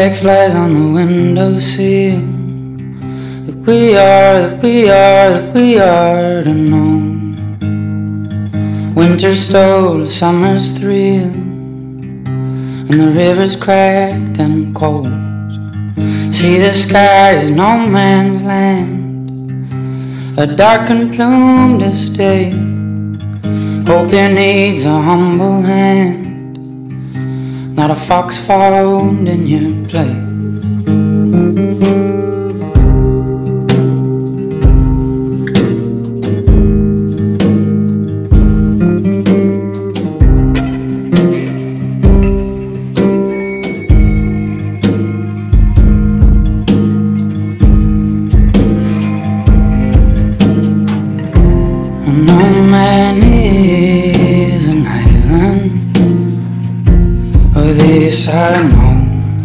Flag flies on the windowsill. That we are to know. Winter stole summer's thrill, and the river's cracked and cold. See, the sky is no man's land, a darkened plume to stay. Hope there needs a humble hand, not a fox found in your place. No man is an island, oh this I know.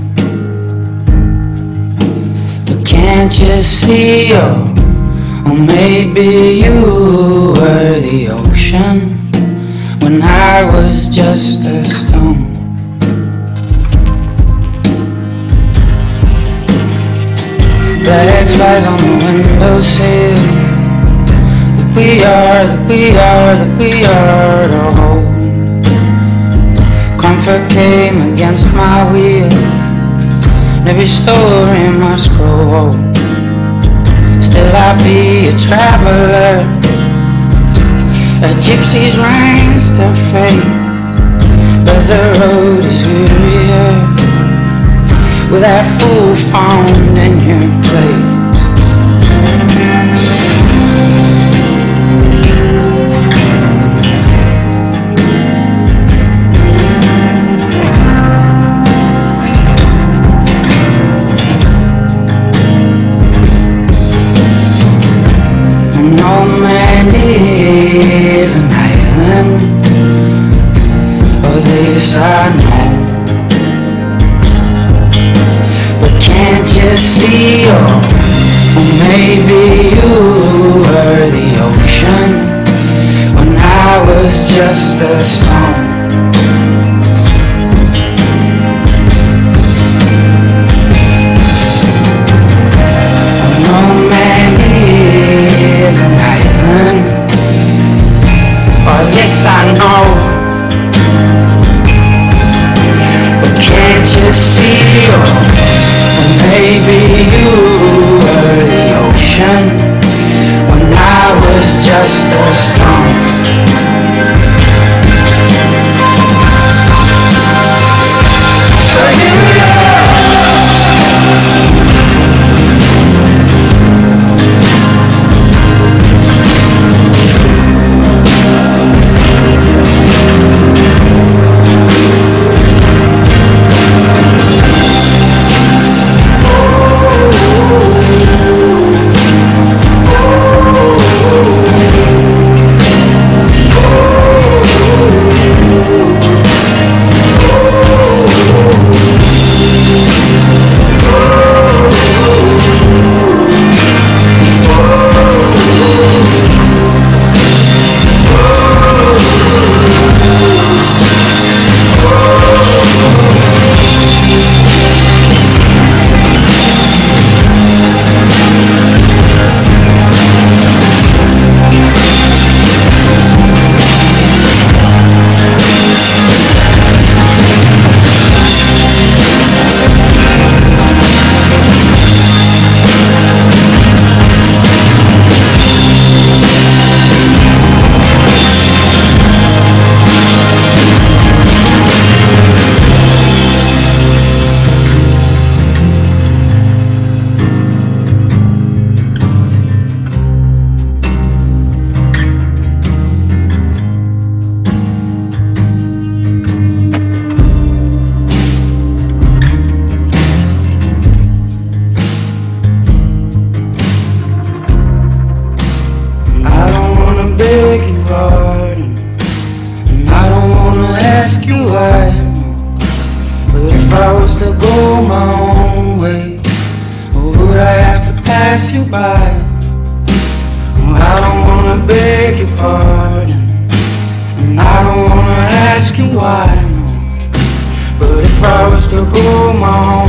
But can't you see, oh maybe you were the ocean when I was just a stone. Flag flies on the windowsill. We are to hold. Comfort came against my will, and every story must grow old. Still I'll be a traveler, a gypsy's reins to face. But the road is wearier with that fool found in your place. No man is an island, oh this I know. But can't you see, oh maybe you were the ocean when I was just a stone. Yes, I know. But can't you see, oh maybe you were the ocean when I was just a stone. But if I was to go my own way, or would I have to pass you by? Well, I don't wanna beg your pardon, and I don't wanna ask you why, no. But if I was to go my own